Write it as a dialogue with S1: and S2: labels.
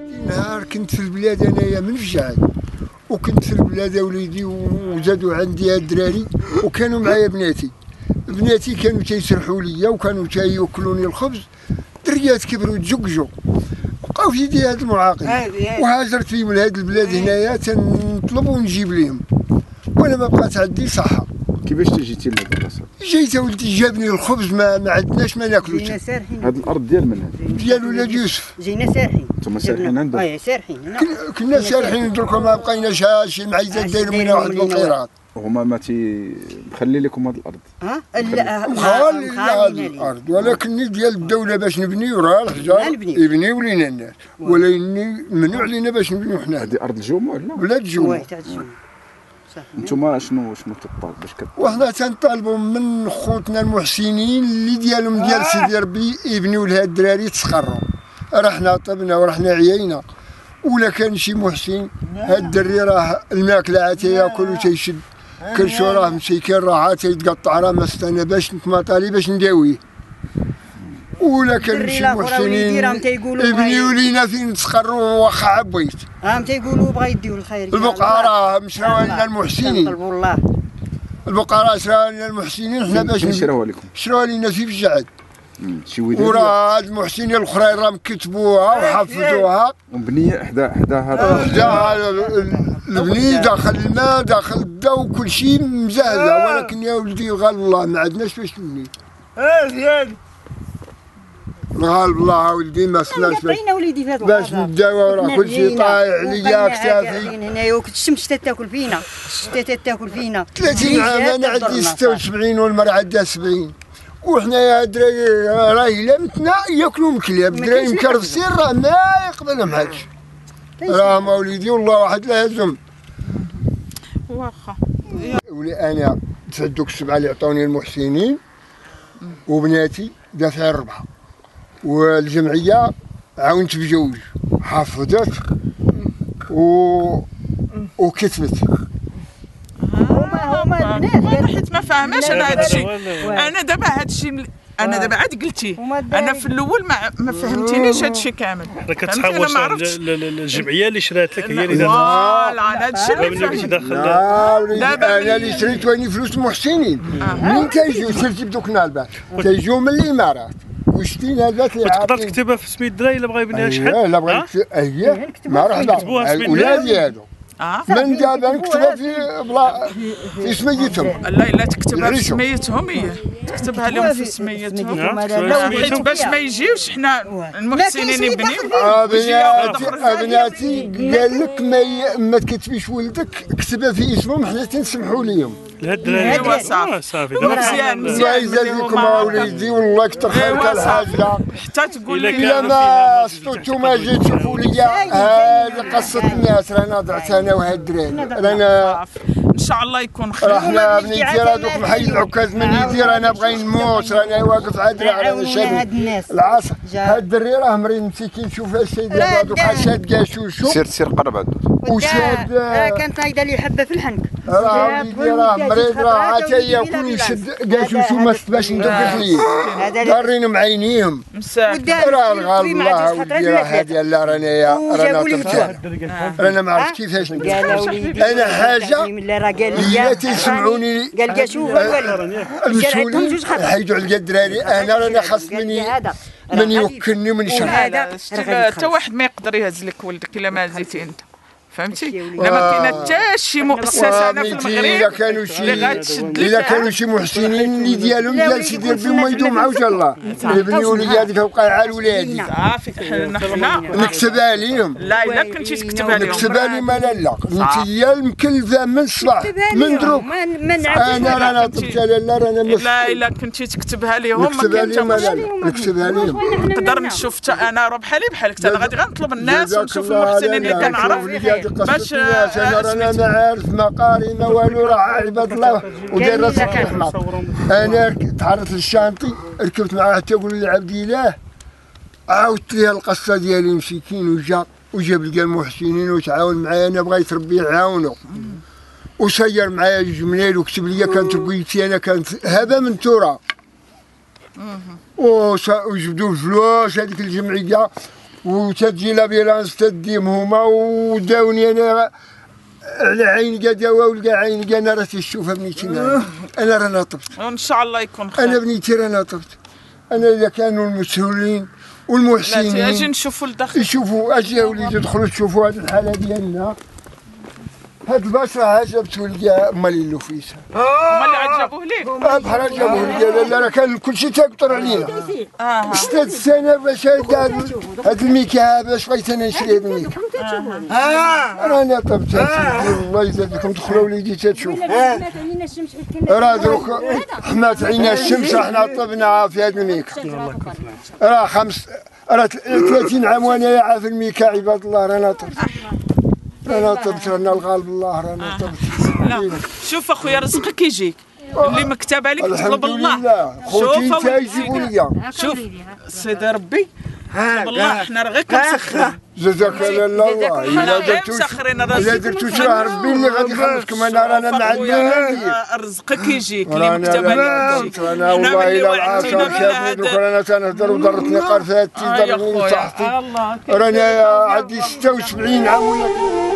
S1: نهار كنت في البلاد انايا من فجعات، وكنت في البلاد وليدي وزادوا عندي الدراري وكانوا معايا بناتي كانوا تيسرحوا ليا وكانوا تياكلوني الخبز. دريات كبروا تزقزقوا بقاو في يدي هاد المعاقين، وهاجرت فيهم لهاد البلاد هنايا تنطلب ونجيب لهم، وانا ما بقات عندي صحه.
S2: كيفاش جيتي لهاد البلاصه؟
S1: جيت ولدي جابني الخبز ما عندناش ما ناكلو.
S3: جينا سارحين.
S2: هاد الارض ديال من هاد؟
S1: ديال ولاد يوسف.
S3: جينا سارحين.
S2: نتوما سارحين عندهم؟
S3: اي سارحين.
S1: كنا سارحين دركا ما بقيناش شي معيزات دايرين منها واحد القيراط.
S2: هما ما مخلي لكم هاد الارض؟
S3: لا
S1: مخالي هاد الارض، ولكن ديال الدوله باش نبنيو راه الحجار يبنيو لينا الناس، ولكن ممنوع علينا باش نبنيو حنا.
S2: هادي ارض الجموع ولا؟
S1: بلاد الجموع.
S2: نتوما شنو تطالب باش
S1: وحنا تنطالبوا من خوتنا المحسنين اللي ديالهم ديال سيدي ربي يبنيو لها الدراري تسقروا. راه حنا طبنا ورحنا عيينا، ولا كان شي محسن هاد الدري راه الماكله عاد تياكل وتيشد كرشو راه مسكين راه تيتقطع راه ما استنى باش نتماطالي باش نداويه. ولا كان شي محسنين يبنيو لينا فين نتسقروا واخا عبيت.
S3: تيقولوا بغا يديو الخير.
S1: البقعه راه مشراوها لنا المحسنين.
S3: طلبوا الله.
S1: البقعه راه شراوها لنا المحسنين حنا باش
S2: شراوها لكم؟
S1: شراوها لنا في فجعات.
S2: شي وداد.
S1: وراه هاد المحسنين الاخرين راه مكتبوها وحفظوها.
S2: ومبنيه حدا هذا.
S1: حدا البني داخل الماء داخل الضوء وكل شيء مزهزه، ولكن يا ولدي غالب الله ما عندناش باش نبني. غالب الله ولدي ما صناش باش نداوى راه كل شيء طايح عليا كتافي.
S3: هنايا وكنت الشمس تاكل فينا، الشتا تاكل فينا.
S1: 30 عام انا عندي 76 والمرأة عندها 70، وحنايا الدراري راه الا متنا ياكلوا من الكلاب، الدراري مكرفسين راه ما يقبلهم هادشي. راه مولدي والله واحد لا يهزم.
S4: واخا
S1: ولي انا تصدق السبعه اللي عطوني المحسنين وبناتي دافع الربحه، والجمعيه عاونت بجوج حافظت وكتبت.
S3: هما البنات
S4: حيت ما فاهماش انا هذا الشيء. انا دابا عاد قلتي انا في الاول ما فهمتينيش هذا الشيء كامل.
S5: راك كتحاول الجمعيه اللي شرات لك هي اللي دارت.
S4: فوالا هذا الشيء اللي فهمت.
S1: دابا انا اللي شريت واني فلوس المحسنين. منين تيجيو شريتي بدوك النالبات تيجيو من الامارات وشتينا البات اللي
S5: تقدر تكتبها في سميت الدراري الا بغا يبنيها شحال.
S1: لا بغا ما رحنا ولادي هادو من دابا نكتبها في سميتهم.
S4: لا الا تكتبها في سميتهم هي تكتبها لهم في سميتهم حيت باش ما يجيوش حنا المحسنين يبنيو.
S1: بناتي قال لك ما تكتبيش ولدك كتبها في اسمهم حنا تنسمحوا ليهم.
S4: ايوا صافي
S5: دابا
S4: مزيان
S1: الله يجازيكم وليدي والله كثر خيرك الحاجه.
S4: حتى تقول لي
S1: الا ما صوتوا ما جيت تشوفوا ليا هذه قصه الناس رانا ضعت انا وهاد الدراري رانا
S4: ان شاء الله يكون خير.
S1: راحنا بنيتي راه دوك محيد العكاز من يدي رانا باغيين نموت رانا واقف عادل على شاد العصر. هاد الدري راه مريض مسكين شوف السيد دابا دوك شاد كاشوشو
S2: سير قرب عنده
S1: وشاد
S3: كانت نايضه لي حبه في الحنك.
S1: راه وليدي راه مريض راه عاد ياكل ويشد كاشوشو ما باش ندوك فيه دارين معينيهم راه غالب الله وليدي راه هادي لا رانا طفت رانا ما عرفت كيفاش انا حاجه هي تيسمعوني
S3: قال كاشوف
S1: المسؤولين حيدوا على الدراري انا رانا خاص من يوكلني من شر.
S4: حتى واحد ما يقدر يهز لك ولدك الا ما هزيتي انت فهمتي. الا ما كاين حتى شي مؤسسه هنا في المغرب
S1: الا كانوا شي محسنين اللي ديالهم ديال سيدي ربي هما يدوم مع وجه الله يبنيو لي هذيك الوقيعه لولادي
S4: صافي حنا
S1: نكتبها لهم.
S4: لا الا كنتي تكتبها لهم
S1: نكتبها لهم لا انت هي المكلفه من الصباح من دروك انا رانا طبت لا رانا
S4: لا الا كنتي تكتبها لهم ما
S1: كاين نكتبها لهم
S4: نقدر نشوف انا راه بحالي بحالك انا غادي غنطلب الناس ونشوف المحسنين اللي كنعرف باش
S1: انا رانا ما عارف ما قاري ما والو راه عباد الله وداير راسك الرحمه. انا تعرضت للشانطي ركبت معاه حتى يقول لي عبد الله عاودت ليه القصه ديالي مسكين وجاب لقى المحسنين وتعاون معايا انا بغيت ربي يعاونو وسير معايا جوج ملايين وكتب لي كانت رقيتي انا كانت هبه من تراب وجبدوا الفلوس هذيك الجمعيه وتجي لابيلانس تديم هما وداوني انا على عيني دواء ولقى عيني انا راه تشوفها بنيتي معايا انا رانا طبت
S4: وان شاء الله يكون خير.
S1: انا بنيتي رانا طبت. انا اذا كانوا المسؤولين
S4: لا
S1: والمحسنين
S4: اجي نشوفوا الداخل.
S1: يشوفوا اجي يا وليدي تدخلوا تشوفوا هذه الحاله ديالنا. هاد البشره عجبته ليا مال اللوفيسه.
S4: هما اللي عجبوه ليك؟
S1: بحال عجبوه ليا لا راه كان كلشي تيقطر علينا. 6 سنة باش هاد الميكا باش بغيت انا نشري هاد الميكا. رانا طبت الله يزيدكم دخلوا وليدي تتشوف. راه دروك حمات عينا الشمس حنا طبنا في هاد الميكا. راه 30 عام وانا عا في الميكا عباد الله رانا طبت. رانا طبت رانا الغالب الله رانا طبت.
S4: شوف اخويا رزقك يجيك اللي مكتب عليك تطلب الله.
S1: خوتي انت يجيبوا ليا.
S4: شوف سيدي ربي والله حنا راه غير كنسخرين.
S1: جزاك الله إلا درتو شي راه ربي اللي غادي يخلصكم. انا رانا معلمين
S4: رزقك يجيك اللي مكتب عليك.
S1: انا والله الا العاشر شافني دوك رانا تنهضر وضرتني قرفاتي ضربني صحتي. رانا عندي 76 عام ولا